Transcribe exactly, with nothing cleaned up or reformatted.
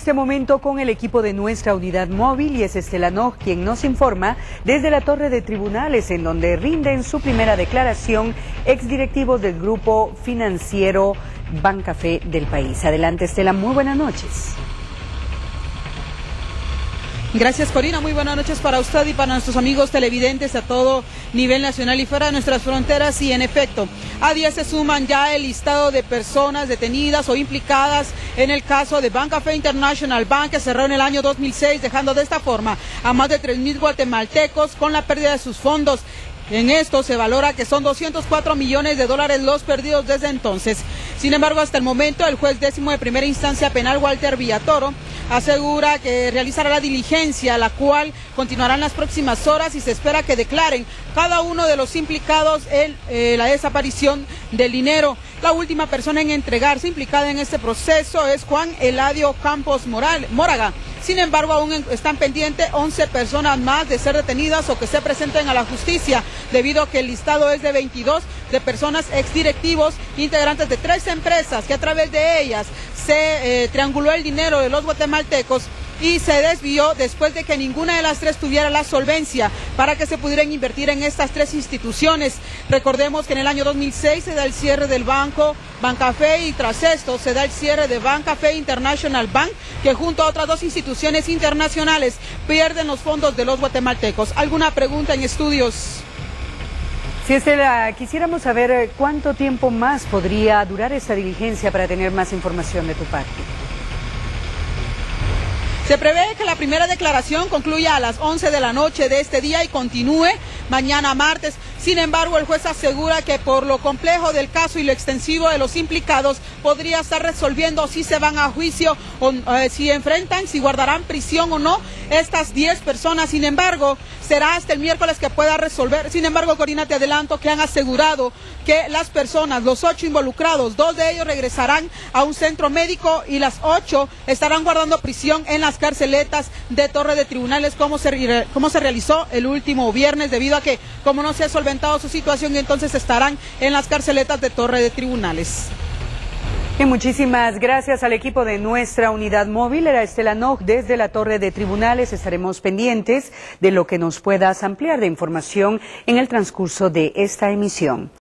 En este momento con el equipo de nuestra unidad móvil y es Estela Noj quien nos informa desde la torre de tribunales en donde rinden su primera declaración exdirectivos del grupo financiero Bancafé del país. Adelante Estela, muy buenas noches. Gracias Corina, muy buenas noches para usted y para nuestros amigos televidentes a todo nivel nacional y fuera de nuestras fronteras. Y en efecto, a día se suman ya el listado de personas detenidas o implicadas en el caso de Bancafé International Bank, que cerró en el año dos mil seis, dejando de esta forma a más de tres mil guatemaltecos con la pérdida de sus fondos. En esto se valora que son doscientos cuatro millones de dólares los perdidos desde entonces. Sin embargo, hasta el momento, el juez décimo de primera instancia penal, Walter Villatoro, asegura que realizará la diligencia, la cual continuará en las próximas horas y se espera que declaren cada uno de los implicados en eh, la desaparición del dinero. La última persona en entregarse implicada en este proceso es Juan Eladio Campos Moral, Móraga. Sin embargo, aún están pendientes once personas más de ser detenidas o que se presenten a la justicia, debido a que el listado es de veintidós de personas exdirectivos, integrantes de tres empresas, que a través de ellas se eh, trianguló el dinero de los guatemaltecos y se desvió después de que ninguna de las tres tuviera la solvencia para que se pudieran invertir en estas tres instituciones. Recordemos que en el año dos mil seis se da el cierre del banco Bancafé y tras esto se da el cierre de Bancafé International Bank, que junto a otras dos instituciones internacionales pierden los fondos de los guatemaltecos. ¿Alguna pregunta en estudios? Sí, Estela, quisiéramos saber cuánto tiempo más podría durar esta diligencia para tener más información de tu parte. Se prevé que la primera declaración concluya a las once de la noche de este día y continúe mañana martes. Sin embargo, el juez asegura que por lo complejo del caso y lo extensivo de los implicados, podría estar resolviendo si se van a juicio o eh, si enfrentan, si guardarán prisión o no estas diez personas. Sin embargo, será hasta el miércoles que pueda resolver. Sin embargo, Corina, te adelanto que han asegurado que las personas, los ocho involucrados, dos de ellos regresarán a un centro médico y las ocho estarán guardando prisión en las carceletas de Torre de Tribunales, como se, como se realizó el último viernes, debido a que como no se ha solventado su situación, entonces estarán en las carceletas de Torre de Tribunales. Y muchísimas gracias al equipo de nuestra unidad móvil. Era Estela Noj desde la Torre de Tribunales. Estaremos pendientes de lo que nos puedas ampliar de información en el transcurso de esta emisión.